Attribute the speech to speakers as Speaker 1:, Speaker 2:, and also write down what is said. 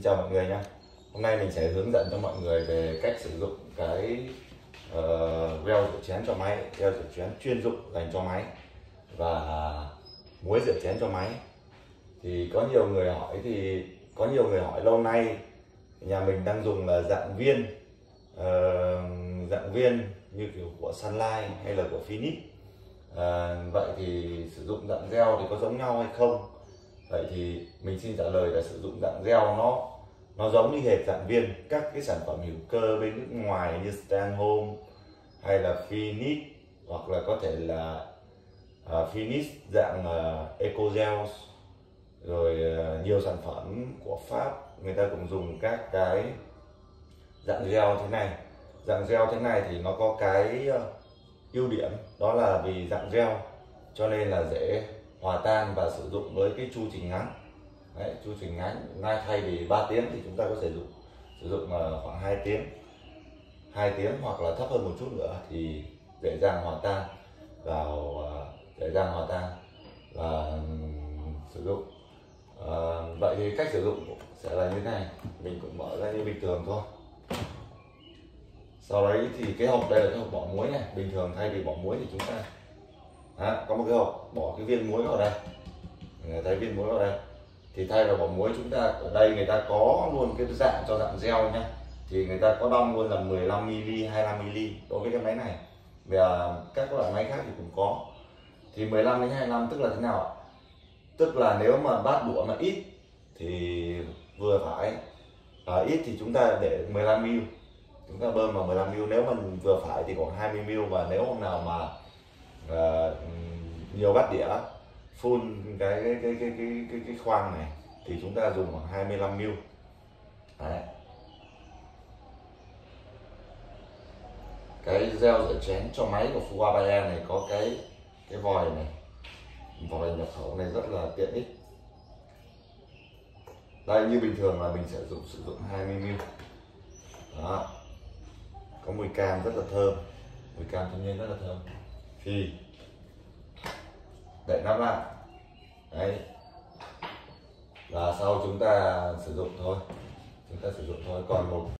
Speaker 1: Chào mọi người nhé. Hôm nay mình sẽ hướng dẫn cho mọi người về cách sử dụng cái reo rửa chén cho máy, reo rửa chén chuyên dụng dành cho máy và muối rửa chén cho máy. Thì có nhiều người hỏi lâu nay nhà mình đang dùng là dạng viên như kiểu của Sunlight hay là của Philips. Vậy thì sử dụng dạng gel thì có giống nhau hay không? Vậy thì mình xin trả lời là sử dụng dạng gel nó giống như hệt dạng viên. Các cái sản phẩm hữu cơ bên nước ngoài như Stanhome hay là Philips, hoặc là có thể là Philips dạng EcoGel, rồi nhiều sản phẩm của Pháp người ta cũng dùng các cái dạng gel thế này. Dạng gel thế này thì nó có cái ưu điểm đó là vì dạng gel cho nên là dễ hòa tan và sử dụng với cái chu trình ngắn. Đấy, chu trình ngắn thay vì 3 tiếng thì chúng ta có thể sử dụng khoảng 2 tiếng hoặc là thấp hơn một chút nữa thì dễ dàng hòa tan và sử dụng. Vậy thì cách sử dụng sẽ là như thế này, mình cũng mở ra như bình thường thôi. Sau đấy thì cái hộp đây là cái hộp bỏ muối này. Bình thường thay vì bỏ muối thì chúng ta có một cái hộp bỏ cái viên muối vào đây, thấy viên muối vào đây thì thay vì bỏ muối chúng ta ở đây người ta có luôn cái dạng cho dạng gel nhá, thì người ta có đong luôn là 15 ml 25 ml đối với cái máy này, và các loại máy khác thì cũng có. Thì 15 đến 25 tức là thế nào ạ? Tức là nếu mà bát đũa mà ít thì vừa phải, ít thì chúng ta để 15 ml, chúng ta bơm vào 15 ml. Nếu mà vừa phải thì khoảng 20 ml, và nếu hôm nào mà nhiều bát đĩa full cái khoang này thì chúng ta dùng khoảng 25 ml. Đấy. Cái gel rửa chén cho máy của Fuwabaya này có cái vòi này, vòi nhập khẩu này rất là tiện ích. Đây, như bình thường là mình sẽ sử dụng 20 ml. Đó. Có mùi cam rất là thơm, mùi cam thiên nhiên rất là thơm. Thì đậy nắp lại, đấy, và sau chúng ta sử dụng thôi, còn một